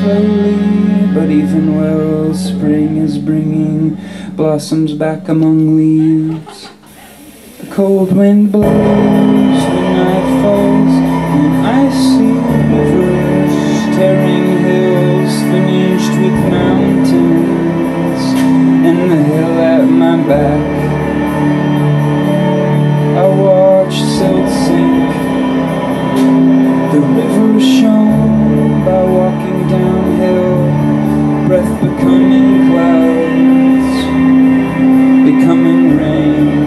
slowly, but even well, spring is bringing blossoms back among leaves. The cold wind blows, the night falls, and I see rivers tearing hills finished with mountains, and the hill at my back. I watch silt sink. The river shone by walking downhill, breath becoming clouds, becoming rain,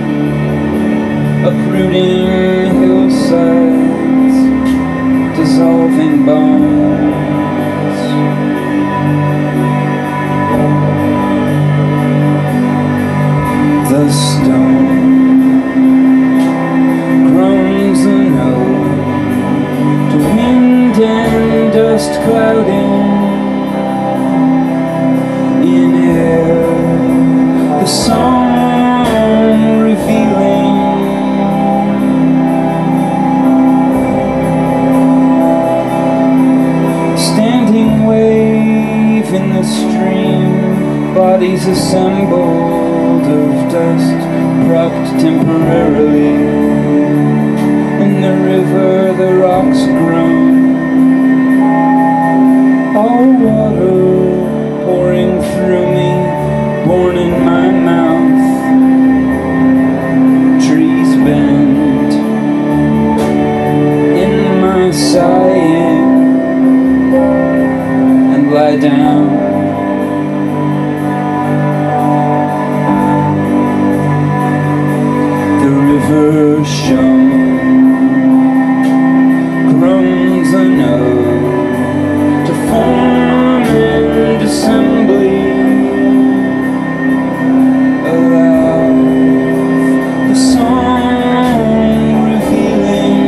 uprooting hillsides, dissolving bones. The stone groans a note to wind and dust clouding in air, the song revealing standing wave in the stream, bodies assembled of dust, propped temporarily. In the river the rocks groan, all water pouring through me, born in my mouth. Trees bend in my sighing and lie down. The river shone, groans a note to form and assembly, alive, the song revealing.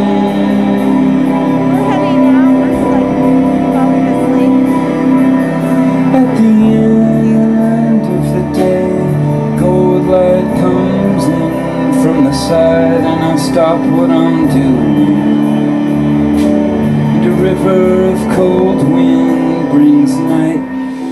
We're heavy now, we're like falling asleep. At the end of the day, cold light comes in from the side, and I stop what I'm doing. And a river of cold wind brings night.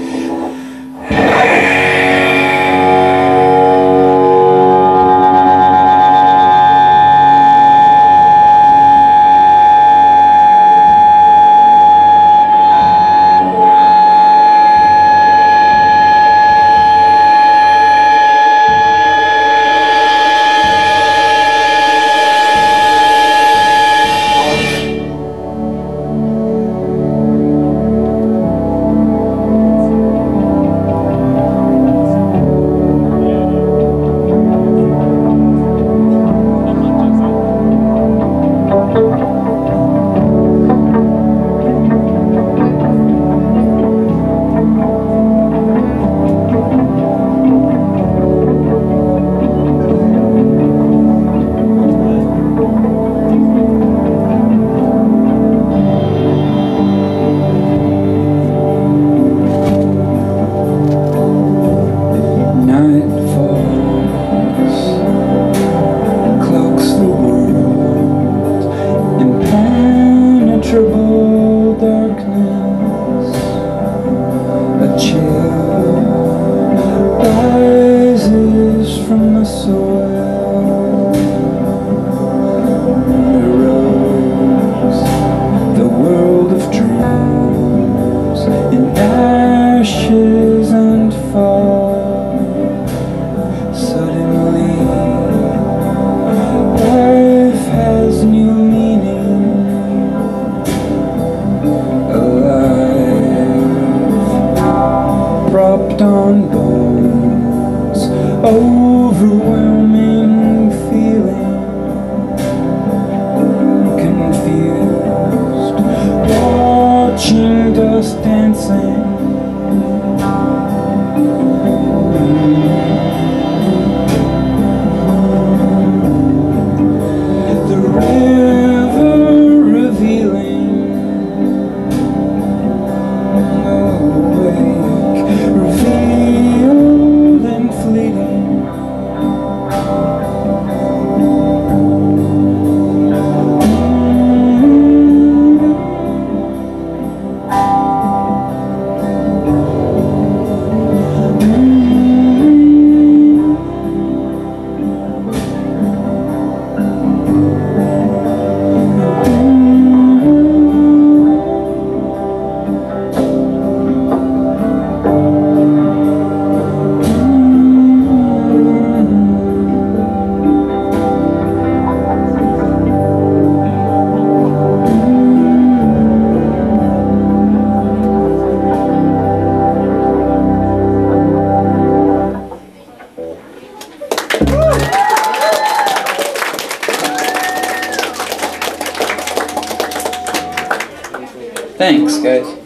Darkness, a chill rises from the soil, erodes the world of dreams in ashes and fire. Suddenly, life has new meaning. Propped on bones, overwhelming feeling, confused, watching dust dancing. The river revealing, revealed and fleeting. Thanks, guys.